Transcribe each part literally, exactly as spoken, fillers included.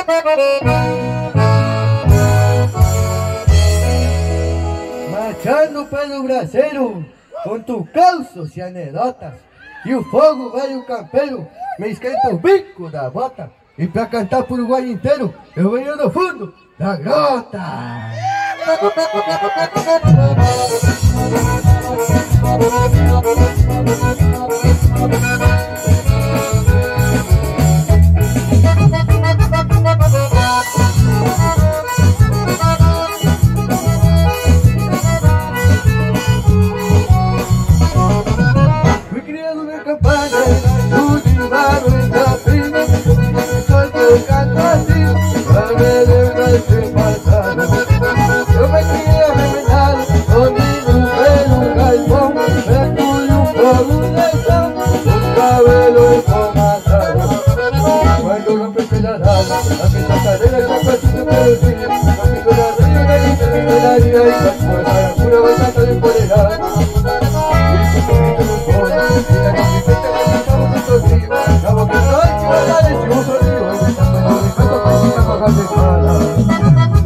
Marchando pelo braseiro, com tu calços e anedotas, e o fogo velho campeiro me esquenta o bico da bota. E pra cantar pro Uruguai inteiro, eu venho do fundo da grota. Fui criando minha campana, tudo de barro e capim. Só que eu canto assim, pra me lembrar do passado. Eu me criei arrebentado, dormindo pelo galpão. Mergulho um fogo leitão, o cabelo comatado. Quando rompe o pedaçado, a pista cadeira já quase no meu dia. A pintura rio da lista de pedaria e a sua saracura vai cantar empoderada. Isso bonito no fone, e na bicicleta vai cantar um sozinho. Na boca noite vai dar esse um sozinho. Hoje está falando de canto pra ficar com a cabeçada.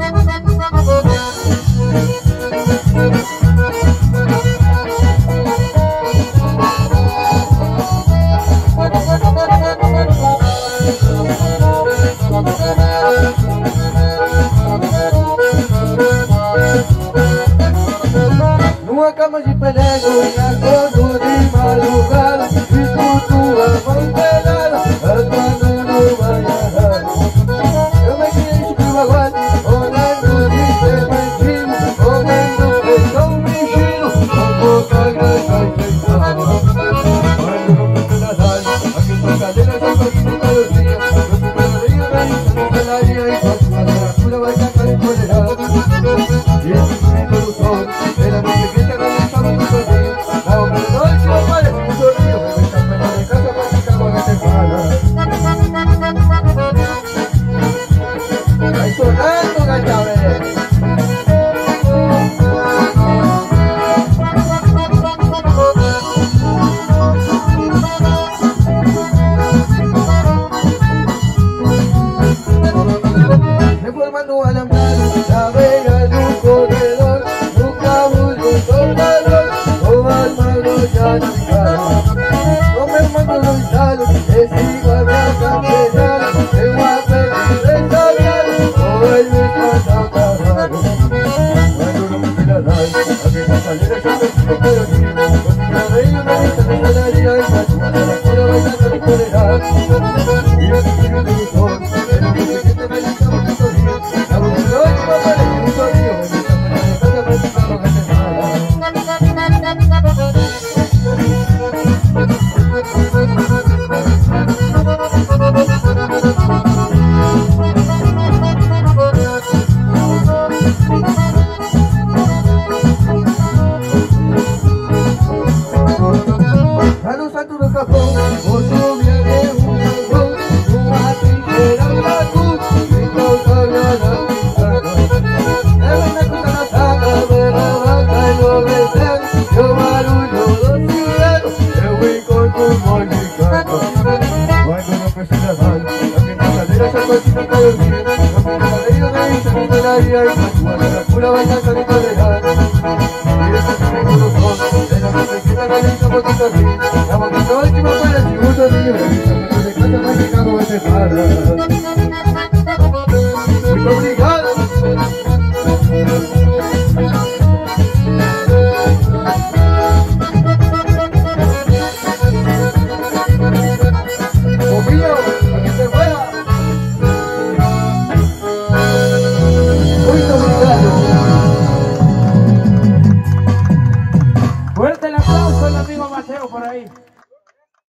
Numa cama de pelego e acordo de madrugada, escuto a mão pelada, atuando no banhado. Eu me criei de primaguado, olhando de serpentina, olhando feijão mexendo, com boca grande e fechada. Quando rompe o pedaçado, aqui tua cadeira já quase no calorzinho. Eu fico na linha, na lista de pedaria, enquanto a saracura vai cantar empoderada. E esse bonito no sol, pela bicicleta vai deixar muito sozinho. Na outra noite eu apareço um sorriso, vai deixar melhor em casa pra ficar com a gatefada. Vai sonando, gata velha. Reformando um alambrado na beira do corredor, no carro de um soldador, com as mãos já de cara. Com meu mando no estado, esse guarda campejado, tem uma pele restaurada, com ele me passa o cavalo. Quando não me tira nada, a minha cadeira já me fica peladinha. Quando venho na lista da padaria, e faz uma saracura vai cantar empoderada. E esse filho do sol, ele me fica vai deixar muito sorriso. Na boca noite vai aparecer um sorriso, vai deixar melhor em casa vai ficar com a gatefada. Lá no santo do capão, vou subir a derruba, uma trincheira no lago, então caminhada pisando. Ela me conta na saga, vela vaca enlouquecendo, seu barulho do cielo, eu encontro um monte de canto. Quando não precisa nada, a minha cadeira já quase no calorzinho. Eu fico na meio da lista de pedaria, e a sua saracura vai cantar empoderada. E esse domingo no sol, ela me bicicleta vai deixar muito sozinho. Na boca noite vai aparecer um sozinho, eu deixo a minha casa vai ficar com a gatefada.